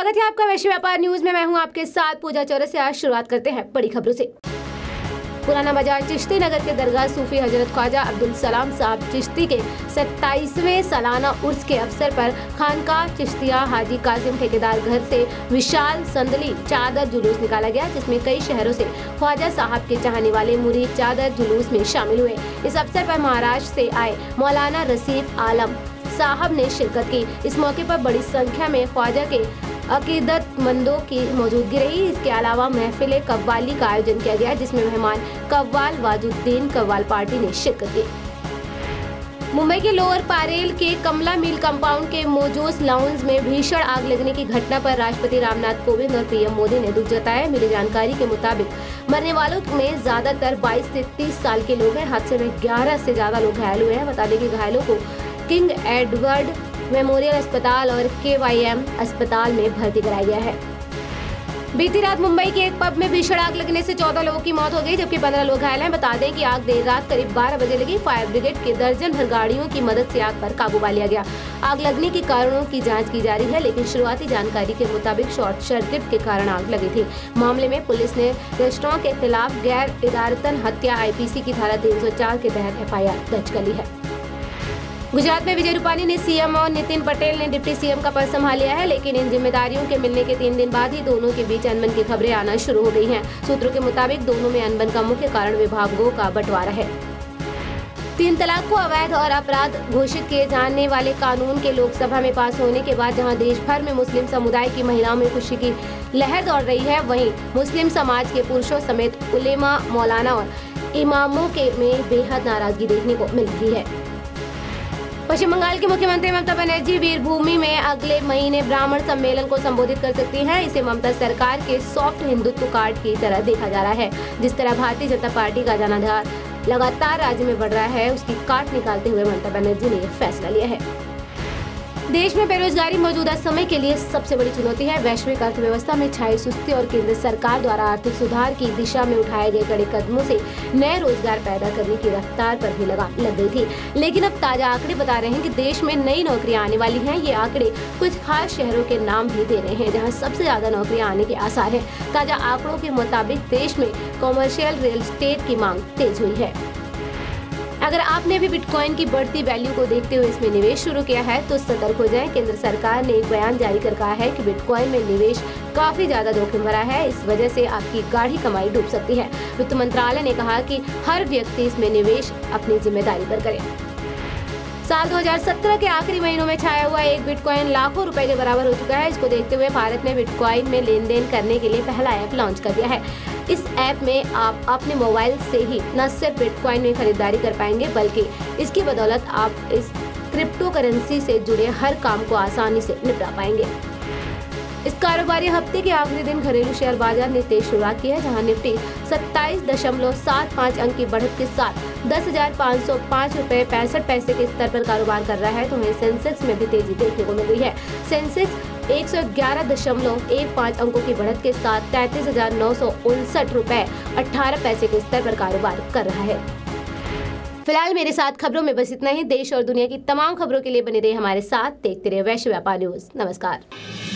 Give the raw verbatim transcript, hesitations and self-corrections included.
स्वागत है आपका वैश्य व्यापार न्यूज में। मैं हूं आपके साथ पूजा चौरसिया। आज शुरुआत करते हैं बड़ी खबरों से। पुराना बाजार चिश्ती नगर के दरगाह सूफी हजरत ख्वाजा अब्दुल सलाम साहब चिश्ती के सत्ताईसवें सालाना उर्स के अवसर पर खानकाह चिश्तिया हाजी कासिम ठेकेदार घर से विशाल संदली चादर जुलूस निकाला गया, जिसमें कई शहरों से ख्वाजा साहब के चाहने वाले मुरीद चादर जुलूस में शामिल हुए। इस अवसर पर महाराष्ट्र से आए मौलाना रसीफ आलम साहब ने शिरकत की। इस मौके पर बड़ी संख्या में ख्वाजा के अकीदतमंदों की मौजूदगी रही। इसके अलावा महफिल कव्वाली का आयोजन किया गया, जिसमें मेहमान कव्वाल वाजुद्दीन कव्वाल पार्टी ने शिरकत की। मुंबई के लोअर पारेल के कमला मिल कंपाउंड के मोजोस लाउंज में भीषण आग लगने की घटना पर राष्ट्रपति रामनाथ कोविंद और पीएम मोदी ने दुख जताया। मिली जानकारी के मुताबिक मरने वालों में ज्यादातर बाईस से तीस साल के लोग हैं। हादसे में ग्यारह से ज्यादा लोग घायल हुए हैं। बता दें कि घायलों को किंग एडवर्ड मेमोरियल अस्पताल और के वाई एम अस्पताल में भर्ती कराया गया है। बीती रात मुंबई के एक पब में भीषण आग लगने से चौदह लोगों की मौत हो गई, जबकि पंद्रह लोग घायल हैं। बता दें कि आग देर रात करीब बारह बजे लगी। फायर ब्रिगेड के दर्जन भर गाड़ियों की मदद से आग पर काबू पा लिया गया। आग लगने के कारणों की जांच की जा रही है, लेकिन शुरुआती जानकारी के मुताबिक शॉर्ट सर्किट के कारण आग लगी थी। मामले में पुलिस ने रेस्टोरेंट के खिलाफ गैर इरादतन हत्या आई पी सी की धारा तीन सौ चार के तहत एफ आई आर दर्ज कर ली है। गुजरात में विजय रूपानी ने सीएम और नितिन पटेल ने डिप्टी सीएम का पद संभाल लिया है, लेकिन इन जिम्मेदारियों के मिलने के तीन दिन बाद ही दोनों के बीच अनबन की खबरें आना शुरू हो गई हैं। सूत्रों के मुताबिक दोनों में अनबन का मुख्य कारण विभागों का बंटवारा है। तीन तलाक को अवैध और अपराध घोषित किए जाने वाले कानून के लोकसभा में पास होने के बाद जहां देश भर में मुस्लिम समुदाय की महिलाओं में खुशी की लहर दौड़ रही है, वहीं मुस्लिम समाज के पुरुषों समेत उलेमा, मौलाना और इमामों के में बेहद नाराजगी देखने को मिल रही है। पश्चिम बंगाल की मुख्यमंत्री ममता बनर्जी वीरभूमि में अगले महीने ब्राह्मण सम्मेलन को संबोधित कर सकती हैं। इसे ममता सरकार के सॉफ्ट हिंदुत्व कार्ड की तरह देखा जा रहा है। जिस तरह भारतीय जनता पार्टी का जनाधार लगातार राज्य में बढ़ रहा है, उसकी काट निकालते हुए ममता बनर्जी ने यह फैसला लिया है। देश में बेरोजगारी मौजूदा समय के लिए सबसे बड़ी चुनौती है। वैश्विक अर्थव्यवस्था में छाई सुस्ती और केंद्र सरकार द्वारा आर्थिक सुधार की दिशा में उठाए गए कड़े कदमों से नए रोजगार पैदा करने की रफ्तार पर भी लगाम लग गई थी, लेकिन अब ताजा आंकड़े बता रहे हैं कि देश में नई नौकरियां आने वाली हैं। ये आंकड़े कुछ खास शहरों के नाम भी दे रहे हैं, जहां सबसे ज्यादा नौकरियां आने के आसार हैं। ताजा आंकड़ों के मुताबिक देश में कॉमर्शियल रियल एस्टेट की मांग तेज हुई है। अगर आपने भी बिटकॉइन की बढ़ती वैल्यू को देखते हुए इसमें निवेश शुरू किया है तो सतर्क हो जाएं। केंद्र सरकार ने एक बयान जारी कर कहा है कि बिटकॉइन में निवेश काफी ज्यादा जोखिम भरा है। इस वजह से आपकी गाढ़ी कमाई डूब सकती है। वित्त मंत्रालय ने कहा कि हर व्यक्ति इसमें निवेश अपनी जिम्मेदारी पर करे। साल दो हज़ार सत्रह के आखिरी महीनों में छाया हुआ एक बिटकॉइन लाखों रुपए के बराबर हो चुका है। इसको देखते हुए भारत ने बिटकॉइन में लेन देन करने के लिए पहला ऐप लॉन्च कर दिया है। इस ऐप में आप अपने मोबाइल से ही न सिर्फ बिटकॉइन में खरीदारी कर पाएंगे, बल्कि इसकी बदौलत आप इस क्रिप्टो करेंसी से जुड़े हर काम को आसानी से निपटा पाएंगे। इस कारोबारी हफ्ते के आखिरी दिन घरेलू शेयर बाजार ने तेज शुरुआत की है, जहां निफ्टी सत्ताईस दशमलव सात पाँच अंक की बढ़त के साथ दस हजार पाँच सौ पाँच रुपए पैंसठ पैसे के स्तर पर कारोबार कर रहा है। तो वहीं सेंसेक्स में भी तेजी देखने को मिल रही है। सेंसेक्स एक सौ ग्यारह दशमलव एक पाँच अंकों की बढ़त के साथ तैंतीस हजार नौ सौ उनसठ रुपए अठारह पैसे के स्तर पर कारोबार कर रहा है। फिलहाल मेरे साथ खबरों में बस इतना ही। देश और दुनिया की तमाम खबरों के लिए बने रहिए हमारे साथ। देखते रहिए वैश्य व्यापार न्यूज। नमस्कार।